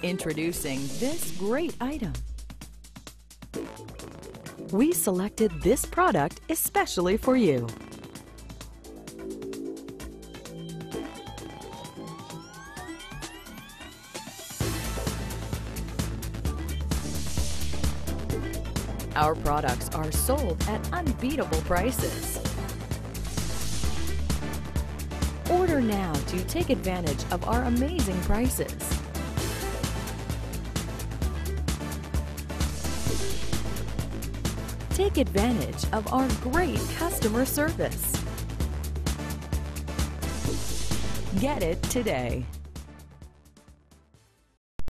Introducing this great item. We selected this product especially for you. Our products are sold at unbeatable prices. Order now to take advantage of our amazing prices. Take advantage of our great customer service. Get it today.